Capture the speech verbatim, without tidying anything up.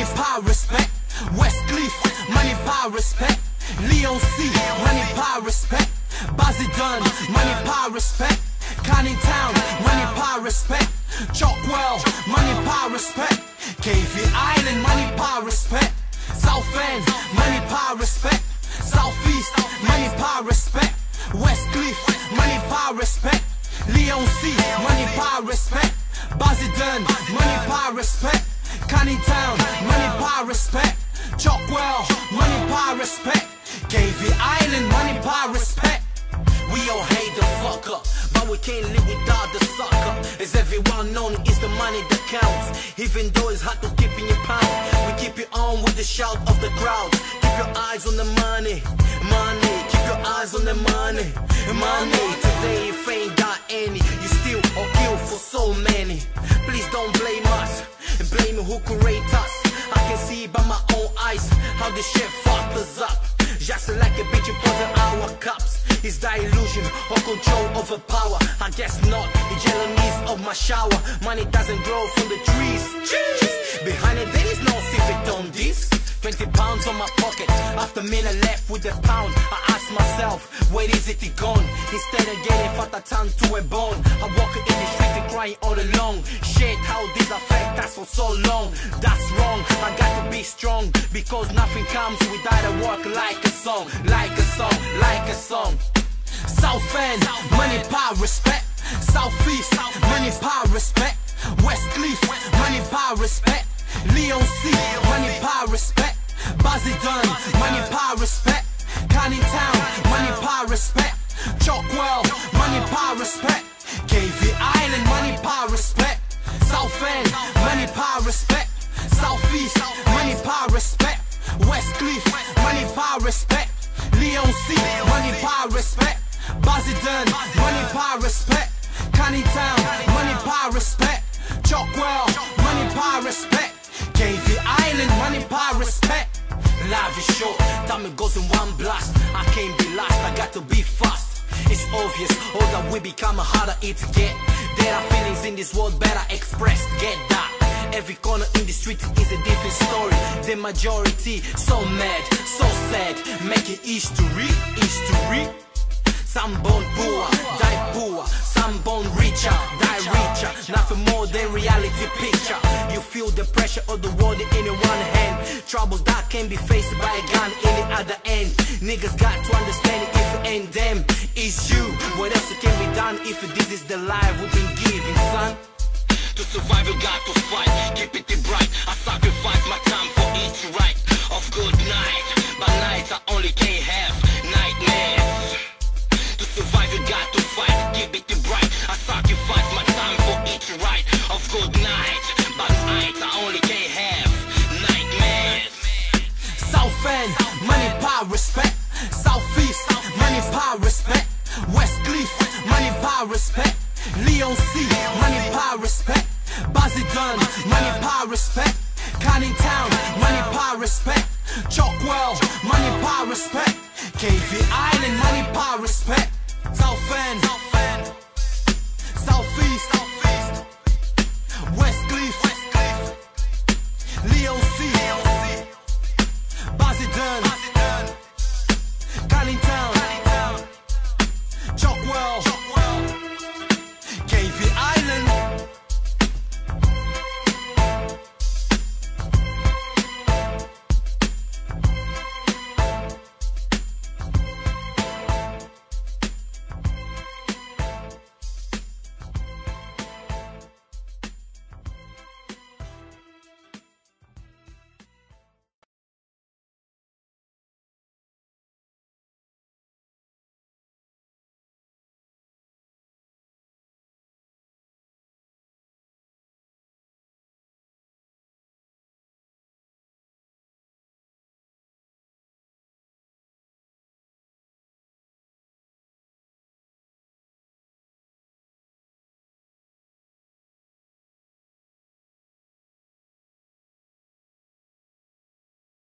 money, power, respect. Westcliff, money, power, respect. Leon C, money, power, respect. Basildon, money, power, respect. Canning Town, money, power, respect. Chalkwell, money, power, respect. K V Island, money, power, respect. South End, money, power, respect. Southeast, money, power, respect. Westcliff, money, power, respect. Leon C, money, power, respect. Basildon, money, power, respect. Canning Town, money, power, respect. Chalkwell, money, power, respect. K V Island, money, power, respect. We all hate the fuck up, but we can't live without the sucker. As everyone knows, it's the money that counts. Even though it's hard to keep in your pound, we keep it on with the shout of the crowd. Keep your eyes on the money, money. Keep your eyes on the money, money. Today if ain't got any, you steal or kill for so many. Please don't blame us, blame who create us. I can see by my own eyes how this shit fucked us up. Just like a bitch in our cups. Is the illusion or control over power? I guess not, the yellowness of my shower. Money doesn't grow from the trees. Jeez. Behind it there is no secret on this. Twenty pounds on my pocket, after a minute left with a pound. I ask myself, where is it gone? Instead of getting fat I turn to a bone. I walk in the street and crying all along. Shit, how this affect us for so long. That's wrong, I got to be strong, because nothing comes without a work like a song. Like a song, like a song. South End, money, power, respect. Southeast, money, power, respect. Westcliff, money, power, respect. Leon C, money, power, respect. Basildon, money, power, respect. Canning Town, money, power, respect. Chalkwell, money, power, respect. K V Island, money, power, respect. South End, money, power, respect. Southeast, money, power, respect. Westcliff, money, power, respect. Leon C, money, power, respect. Basildon, money, power, respect. Canning Town, money, power, respect. Chalkwell, money, power, respect. K V Island, money, power, respect. Life is short, time it goes in one blast. I can't be last, I got to be fast. It's obvious, older we become, harder it to get. There are feelings in this world better expressed, get that. Every corner in the street is a different story. The majority so mad, so sad, making history, history. Some born poor, die poor. Some born richer, die richer. Nothing more than reality picture. You feel the pressure of the world in one hand. Troubles that can be faced by a gun in the other end. Niggas got to understand it, if it ain't them, it's you. What else can be done if this is the life we've been given, son? To survive you got to fight, keep it bright. I sacrifice my time for each right of good night. But nights I only can't have nightmares. To survive you got to fight, keep it bright. I sacrifice my time for each right of good night. But nights I only can't have nightmares. South End, money, power, respect. Southeast, money, power, respect. Westcliff, money, power, respect. Leon C, money, power, respect. Basildon, money, power, respect. Canning Town, money, power, respect. Chalkwell, money, power, respect. K V Island, money, power, respect. South End, Southeast.